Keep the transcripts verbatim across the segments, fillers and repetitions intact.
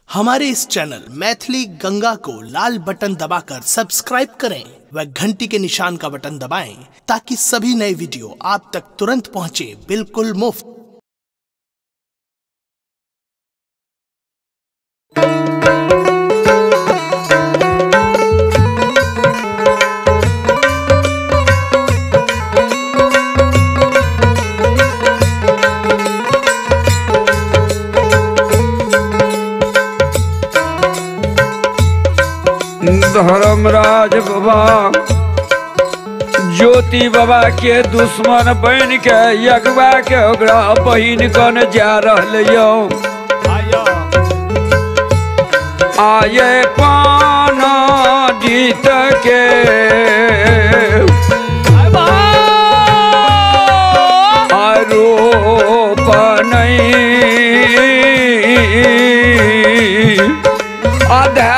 हमारे इस चैनल मैथिली गंगा को लाल बटन दबाकर सब्सक्राइब करें व घंटी के निशान का बटन दबाएं ताकि सभी नए वीडियो आप तक तुरंत पहुंचे बिल्कुल मुफ्त। धर्मराज बाबा ज्योति बाबा के दुश्मन बन के यगवा के ओकरा बहिन कन जा रहले यो आये पाना जीत के आरोप नहीं आधा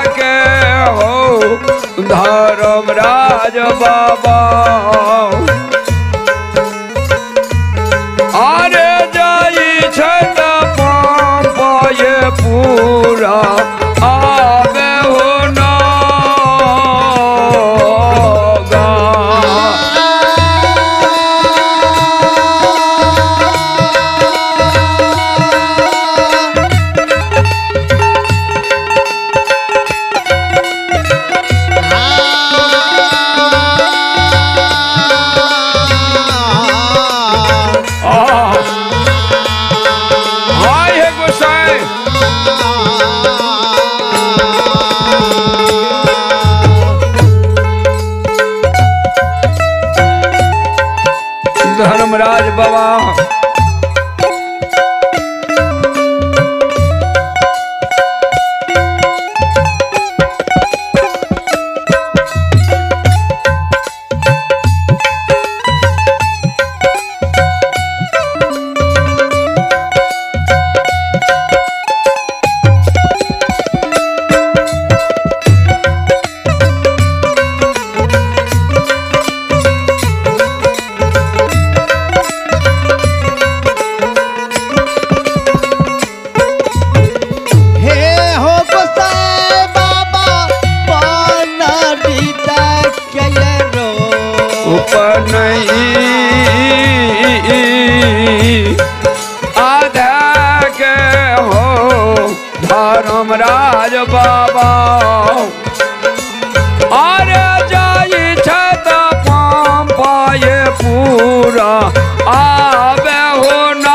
धर्मराज बाबा अरे जाई छत पाए पूरा आवे हो ना धर्मराज बाबा आधा के हो धर्मराज बाबा अरे जाई छत पाए पूरा आवे हो ना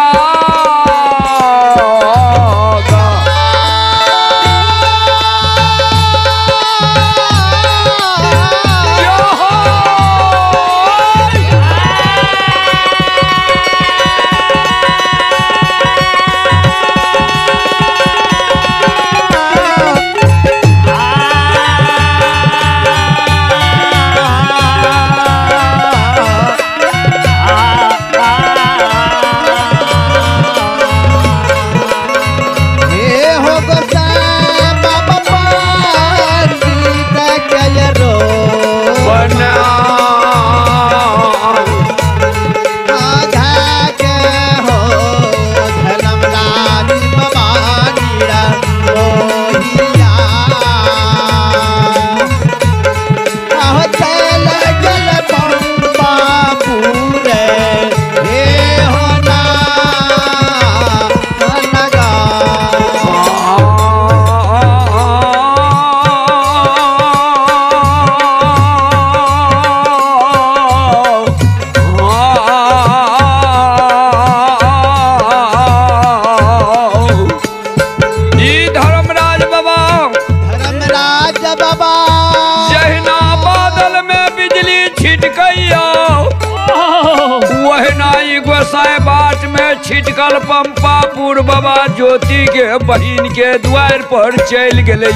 बाट में छिटकल पंपापुर बाबा ज्योति के बहिन के द्वार पर चल गए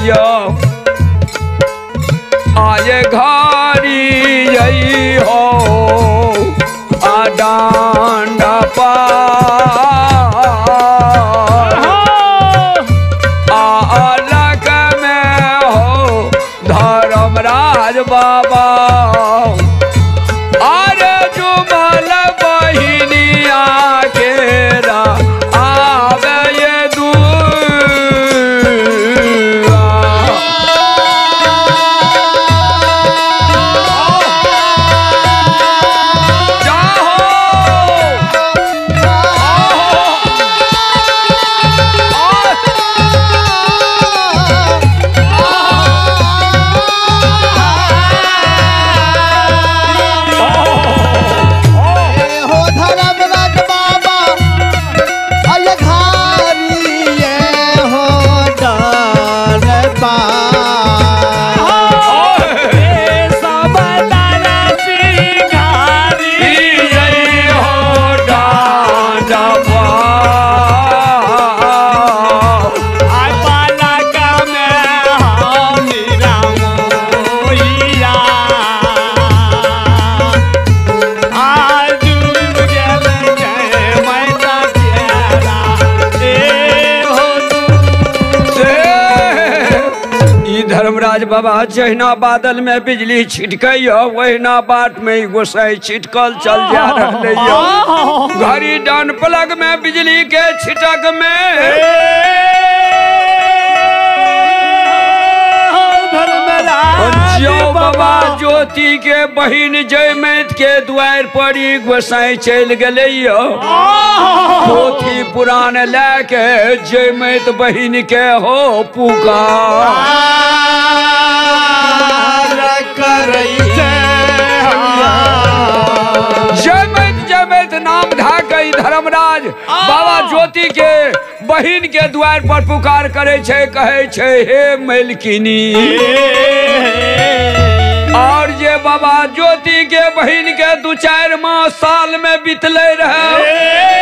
आये घारी यही हो आडांडा पा अलग में हो धर्मराज बाबा अरे जुमल बहिनिया के रा आवे ये दूर धर्मराज बाबा जहिना बादल में बिजली छिटकैया वहिना बाट में गोसाई छिटकल चल जा रहे घड़ी डान पलग में बिजली के छिटक में जो बाबा ज्योति के बहिन जयमैत के द्वार पर गोसाई चल गए पोथी पुराण लेके जयमैत बहिन के हो पुकार जयमैत जयमैत नाम ढाकई धर्मराज बाबा ज्योति के बहिन के द्वार पर पुकार करे छे कहे छे हे मलकिनी और ये बाबा ज्योति के बहिन के दू चार माह साल में बीतले रहे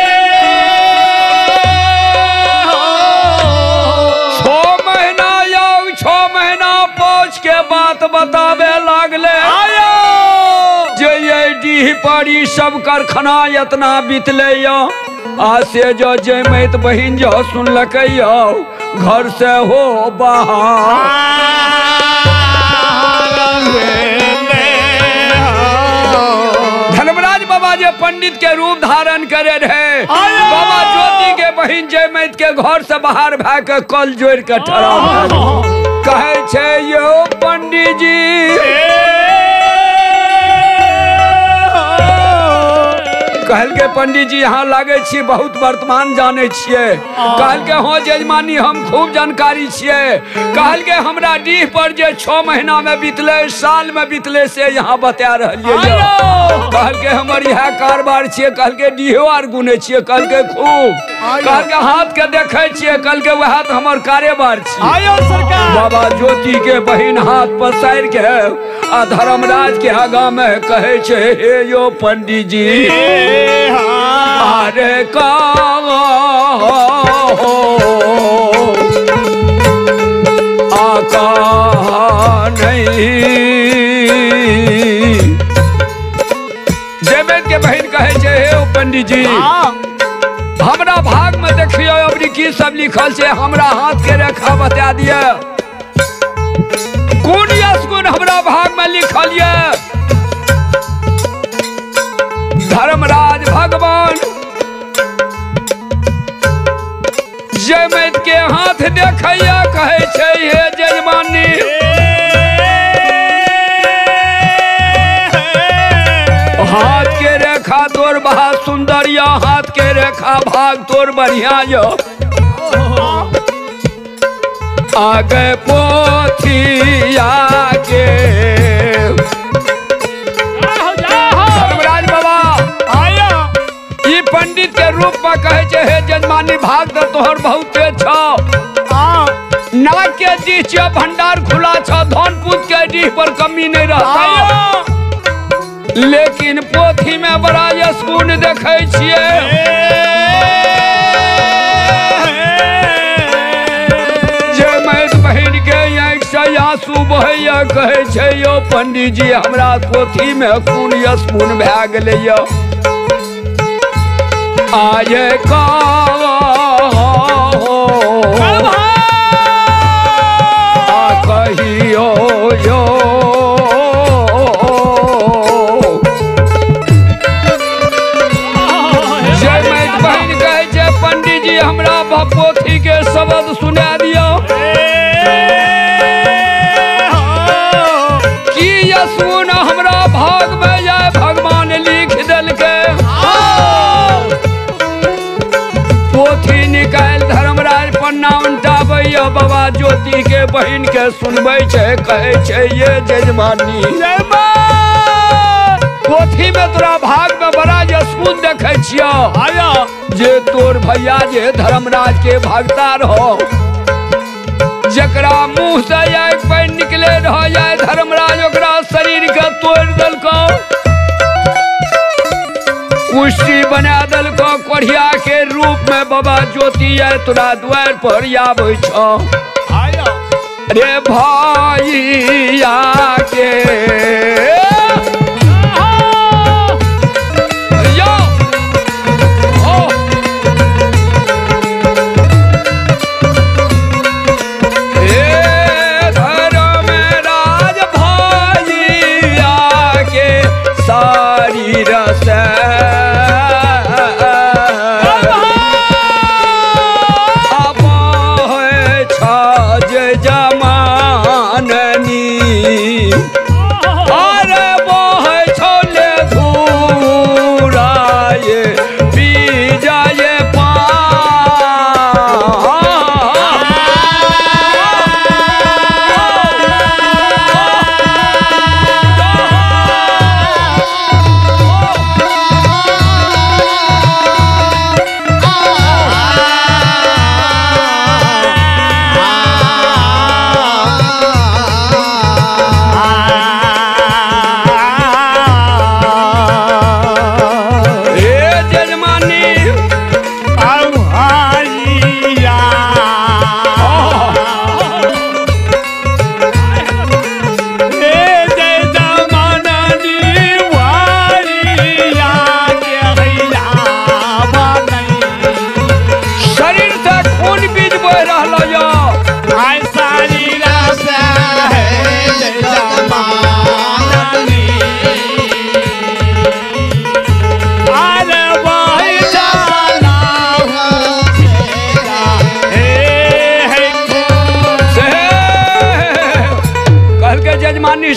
छो महीना या छो महीना पहुंच के बात बतावे लागले जे डीह पड़ी सब कारखाना इतना बीतले आ से जो जयमैत बहिन जो सुनलक घर से हो बाहर धर्मराज बाबा जे पंडित के रूप धारण करे रहे बाबा ज्योति के बहिन जयमैत के घर से बाहर भा के कल जोड़ के ठहरा कहे छे यो पंडित जी कहल के पंडित जी यहाँ लागे छी बहुत वर्तमान जाने छिए कहल के हो जजमानी हम खूब जानकारी छिए कहल के हमरा डीह पर जे छह महीना में बीतले साल में बीतले से यहाँ बता रहलिए कहल के हमर यह कारोबार छिए कहल के डीहो आर गुने छिए कहल के खूब कहल के हाथ के देखे छिए कहल के वह तो हमर कारोबार छिए बाबा ज्योति के बहिन हाथ पसार के आ धर्मराज के आगा में कहे छे हे यो पंडित जी अरे का आका नहीं जयमैत के बहन कहे छे हे पंडित जी हमरा भाग में देखियो अबरी की सब लिखल छे हमरा हाथ के रेखा बता दिया कौन यशगुण हमरा भाग में लिखल ये धर्मराज भगवान जयमैत के हाथ देखैया कहे छे हे जजमानी हाथ के रेखा तोर बहुत सुंदर या हाथ के रेखा भाग तोर बढ़िया यो आगे पोथी आगे धर्मराज बाबा आया ई पंडित के रूप में कहे छे हे जजमानी भाग तो तोहर बहुते छो नाक के दी छो भंडार खुला छो धन पूत के दी पर कमी नहीं रहता लेकिन पोथी में बड़ा यशगुण देखे छिए जयमैत बहिन के आँख से आंसू बहैया कहे छे यो पंडित जी हमरा पोथी में कोन यशगुण भए गेलै यो आये का कहियो यो जयमैत बहिन कहे छे पंडित जी हमरा पोथी के शब्द सुना दियो की यशगुण हमरा भाग में जाए भगवान लिख दिल के पोथी निकाल धर्मराज पन्ना उल्टाबैया बाबा ज्योति के बहिन के सुनबै छे कहे छे ये जजमानी पोथी में तोरा भाग में बड़ा यशगुण देखे छियो आया जे तोर भैया जे धर्मराज के भगता रहो जकरा मुंह से आग पानी निकले रह जाए धर्मराज ओकरा शरीर के तोड़ दलको कुश्ती बना दलको कोढ़िया के रूप में बाबा ज्योति है तोरा द्वार पर आबै छो रे भैया के धर्म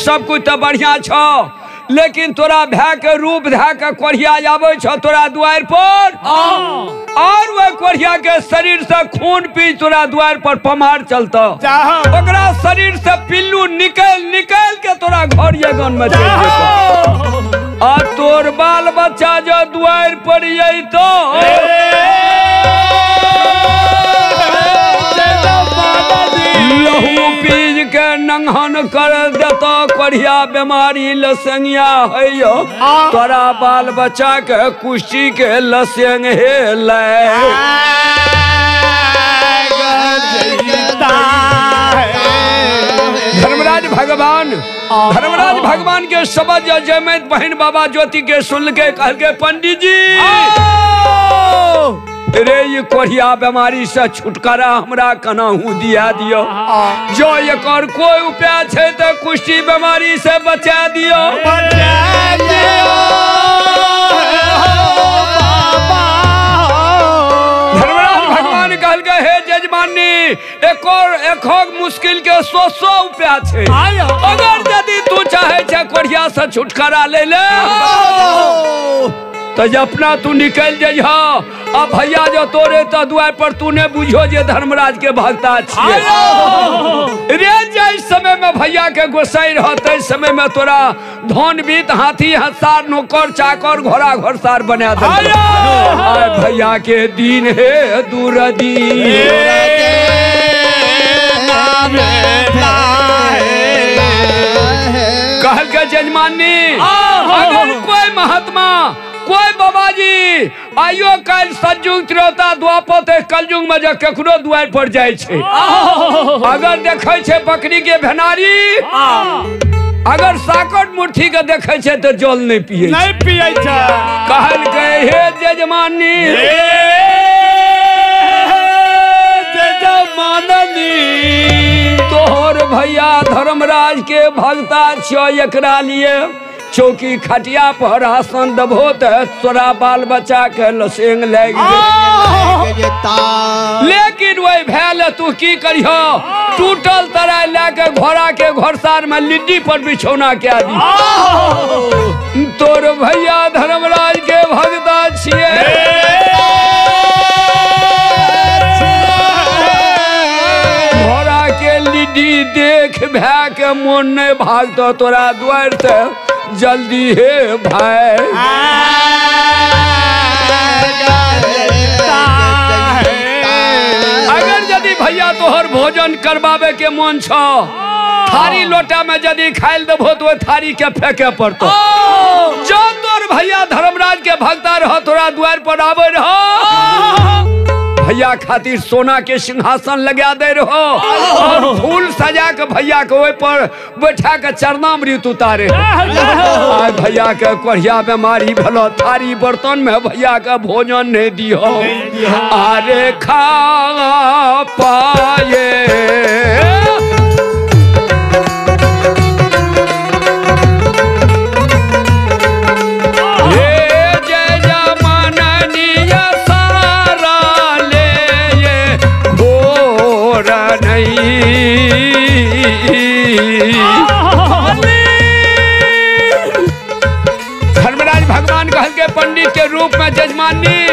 सब कुछ तो बढ़िया छो, लेकिन तोरा भै के रूप धै के कोढ़िया आवे छो तोरा द्वार पर, और वह कोढ़िया के शरीर से खून पी तोरा द्वार पर पमार चलता, ओकरा शरीर से पिल्लू निकल निकल के तोरा घर यगन में चल जेतो, आ तोर बाल बच्चा जो द्वार पर यही तो लहू पीज के नंगहन कर देता, कोढ़िया बीमारी लसेंगिया है यो, तोरा बाल बच्चा के कुश्ती के लसेंग हे ले। धर्मराज भगवान धर्मराज भगवान के शब्द जयमत बहन बाबा ज्योति के सुन के कह के पंडित जी रे ये कोढ़िया बीमारी से छुटकारा हमरा कनाहू दिया दियो, जो एक और कोई उपाय छे तो कुश्ती बीमारी से बचा दियो, बचा दियो। धर्मराज भगवान कहल के हे जजमानी एक और एक और मुश्किल के सौ सौ उपाय छे, अगर यदि तू चाहे छे कोढ़िया से छुटकारा ले ले तो अपना तू निकल जइहा, अब भैया जो तोरे तो द्वार पर तूने बुझो जे धर्मराज के भक्ता छिए रे, जाय समय में भैया के गोसाई रहते समय में तोरा धन बीत हाथी हसार नौकर चाकर घोड़ा घोड़सार बना दे, आय भैया के दिन है दूर दिन कहल के जजमानी अगर कोई महात्मा कोई बाबा जी आइयो कल सतयुग त्रेता द्वापर कलयुग में जो केकरो द्वार पर जाय छे, अगर देखे छे बकरी के भेनारी, अगर साकट मुट्ठी के देखे छे तो जल नहीं पिए नहीं पिए छे, कहल के हे जजमानी जजमानी तोहर भैया धर्मराज के भक्ता छियो, एकरा लिए चौकी खटिया पर आसन दबो तो तोरा बाल बच्चा के लसेंग लग जेता, लेकिन वही भैल तू की करियो टूटल तरह लेके घोड़ा के घोड़सार में लिड्डी पर बिछौना क्या दी, तोर भैया धर्मराज के भक्ता छिए, घोड़ा के लिड्डी देख भै के मन नहीं भागतो तोरा द्वार से जल्दी हे भाई, अगर यदि भैया तोहर भोजन करवावे के मन छो, थारी लोटा में यदि खाइल देबो तो थारी के फेंके पड़तो, जो तोर भैया धर्मराज के भक्ता रह तोरा द्वार पर आवे रहो, भैया खातिर सोना के सिंहासन लगा दे रहो और फूल सजा के भैया के ओइ पर बैठा के चरणामृत उतारे, आज भैया के कोढ़िया बीमारी भलो, थारी बर्तन में भैया का भोजन नहीं दियो, अरे खा पाए धर्मराज भगवान कहल के पंडित के रूप में जजमानी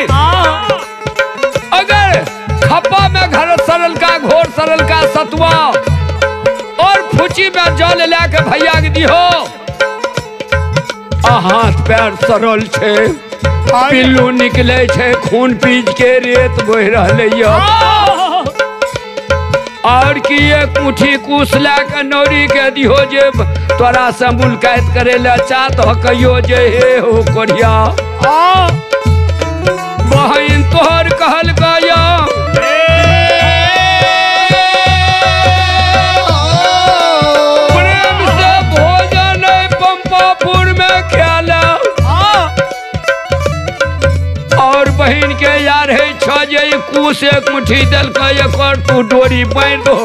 अगर खप्पा में घर सरल का घोर सरल का सतुआ और फुची में जल लेके भैया के दिहो, हाथ पैर सरल छे, पिल्लू निकले छे, खून पीज के रेत बह रहले और की एक मुट्ठी कुश लाके नौरी के दिहो जे तोरा से मुलाकात करे ले चाहत हो, कहियो जे हे हो कोढ़िया बहन तोहर कहल गया प्रेम से भोजन पंपापुर में ख्याला, और बहन के यार है छ जे कुश एक मुट्ठी दल का एक और तू डोरी बांध दो,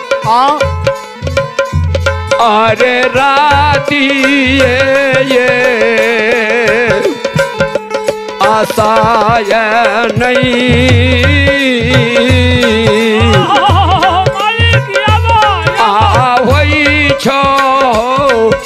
अरे राती ये, ये आशा नहीं आ होई छो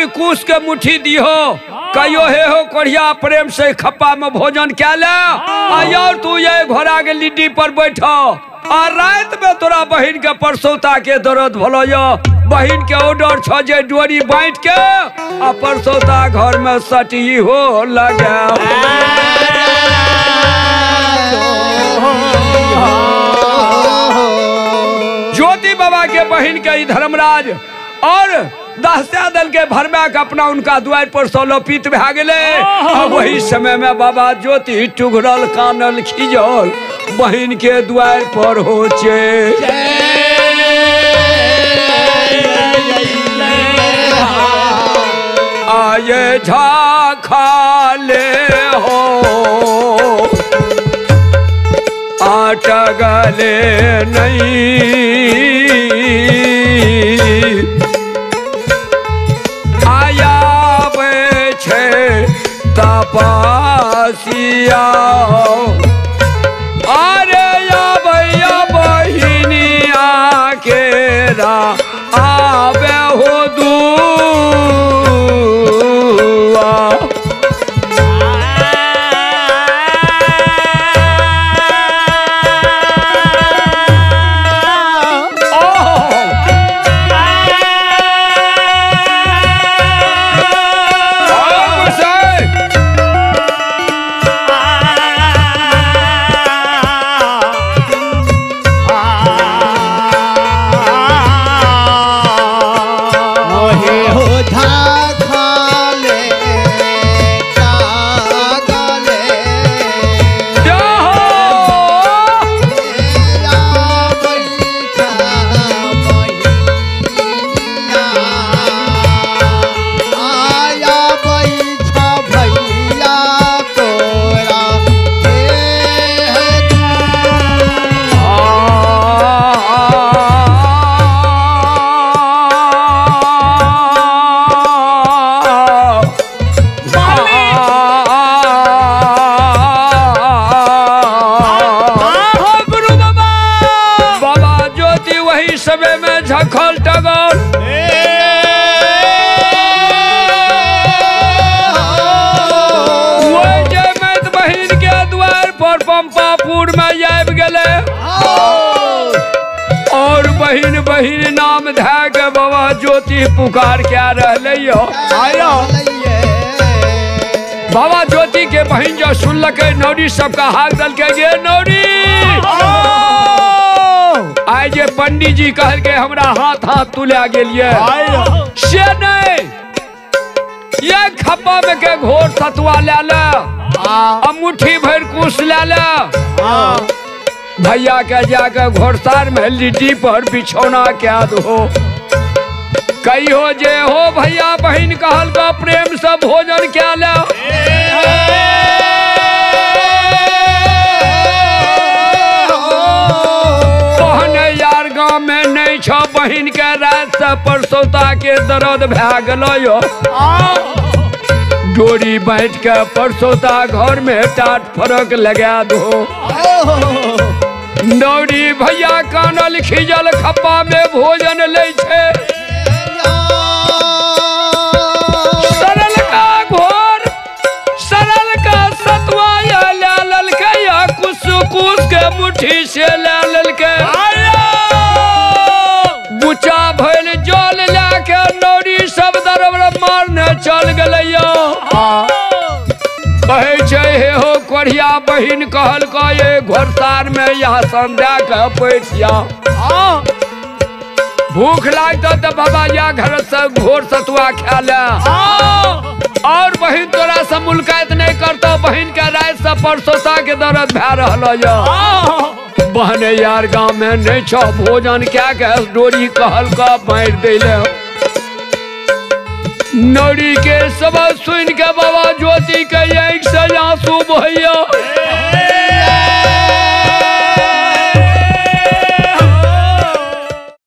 जोड़ी कूस के मुट्ठी दिहो कहियो हे हो कोढ़िया प्रेम से खप्पा में भोजन क्या ले और तू ये घोड़ा के लिड्डी पर बैठो और रात में तोरा बहन के परसौता के दर्द भलो यो बहन के ऑर्डर छ जे डोरी बांट के आ परसौता घर में सटी हो लगा ज्योति बाबा के बहन के धर्मराज और दहस्या दल के भरमा के अपना उनका द्वार पर सोलोपित भा गेले। वही समय में बाबा ज्योति टुघरल कानल खिजल बहन के द्वार पर होचे आये झाखा ले हो आटगले नहीं आया बे छे तपसिया अरे या भैया बहिनिया केरा आवे हो दूआ बहिन बहिन नाम धा के बाबा ज्योति पुकार क्या रहले यो आयो बाबा ज्योति के बहिन जो सुनलक नौरी सबका हाथ दल के गे नौरी आइ जे पंडित जी कहल के हमरा हाथ हाथ तुला गेलिए से नहीं ये खप्पा में के घोर सतुआ ले ले आ मुट्ठी भर कुछ ले ले भैया के जाकर घोड़सार में लिट्टी पर बिछौना क्या दो कई हो जे हो भैया बहन कहल का प्रेम से भोजन क्या ले कहने यार गाँव में नहीं छो बहन के रात से परसौता के दर्द भा गलो यो डोरी बैठ के परसौता घर में टाट फरक लगा दो नौरी भैया कानल खिजल खप्पा में भोजन ले छे सरल का घोर सरल का सतुआ या लाल के या कुछ कुछ के मुट्ठी से लाल के बुचा भइल जल लाके नौरी सब दरबर मारने चल गलैया कहे छे हे हो कोढ़िया बहिन कहल का ये घोड़सार में यहाँ संध्या के पैठिया भूख लागत तो बाबा या घर से घोर सतुआ खा ले और बहिन तोरा से मुलाकात नहीं करतो बहिन के रात से परसौता के दर्द भा रहलो यो बहने यार गाँव में नहीं छो भोजन क्या के डोरी कहल का मार देले नौरी के सब सुन के बाबा ज्योति के एक से आंसू बहैया